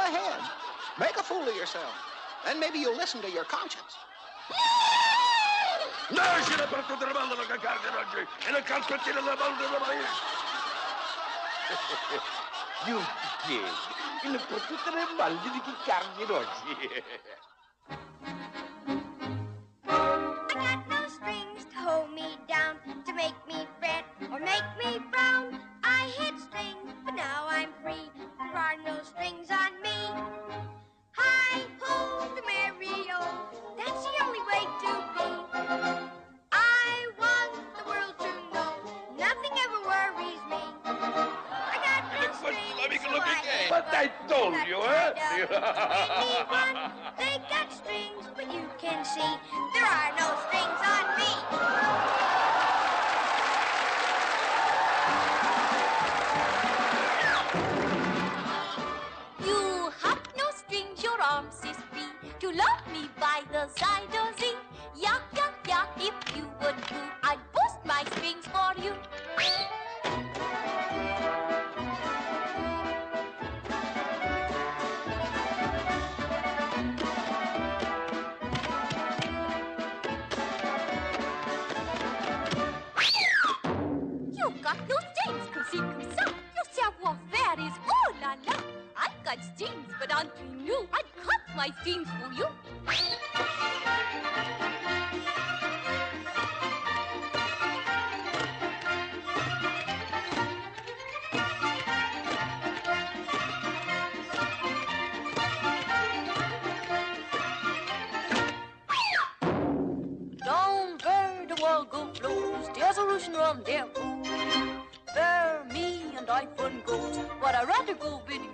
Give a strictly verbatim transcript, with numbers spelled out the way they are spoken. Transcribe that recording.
ahead. Make a fool of yourself. Then maybe you'll listen to your conscience. Nasce per tutte le balle la carne oggi e le calpettine la balle della maïs. Io ti chiedo, per tutte le balle di che carne oggi? I got no strings to hold me down, to make me fret or make me frown. I hit strings, but now I'm free. There are no strings on me. Hi ho, the merry-o, that's the only way to be. I want the world to know nothing ever worries me. I got no strings, so I ain't But I told you, eh? Anyone, they got strings, but you can see there are no strings on me. You have no strings, your arms is free to love me by the side of Z. Yeah, yeah, yeah, if you would do, I'd boost my strings for you. You've got no strings, come see, come ça. Your savoir-faire is oh la la. I've got strings, but entre nous, I'd cut my strings for you. Down where the Volga flows, there's a Russian rendezvous. Where me and I fun goes, but I'd rather go with